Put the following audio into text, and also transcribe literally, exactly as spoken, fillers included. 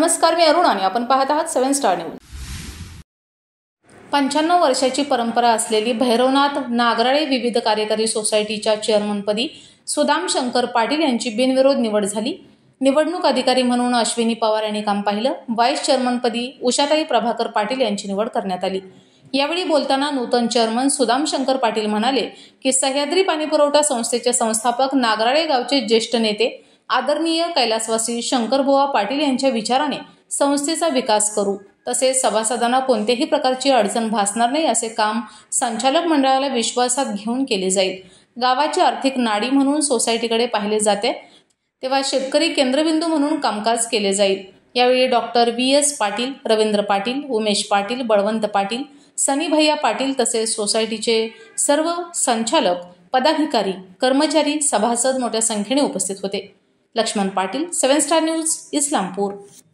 नमस्कार, मी अरुण आणि आपण पाहत आहात सेवन स्टार न्यूज। पंच्याण्णव वर्षाची परंपरा असलेली भैरवनाथ नागराळे विविध कार्यकारी सोसायटीच्या चेअरमनपदी सुदाम शंकर पाटील यांची बिनविरोध निवड झाली। निवडणूक अधिकारी म्हणून अश्विनी पवार यांनी काम पाहिलं। व्हाईस चेअरमनपदी उषाताई प्रभाकर पाटील यांची निवड करण्यात आली। यावेळी बोलताना नूतन चेअरमन सुदाम शंकर पाटील म्हणाले की सह्याद्री पाणीपुरवठा संस्थेचे संस्थापक नागराळे गावचे ज्येष्ठ नेते आदरणीय कैलासवासी शंकरबुवा पाटील यांच्या विचाराने संस्थेचा विकास करू, तसेच सभासदांना कोणत्याही प्रकारची अडचण भासणार नाही असे काम संचालक मंडळाला विश्वासात घेऊन केले जाईल। गावाची आर्थिक नाडी म्हणून सोसायटीकडे पाहिले जाते, तेव्हा शेतकरी केंद्रबिंदू म्हणून कामकाज केले जाईल। यावेळी doctor V S Patil, Ravindra Patil, Umesh Patil, Balwant Patil, Sunny Bhaiya Patil तसेच सोसायटीचे सर्व संचालक, पदाधिकारी, कर्मचारी, सभासद मोठ्या संख्येने उपस्थित होते। Laxman Patil, Seven Star News, Islampur.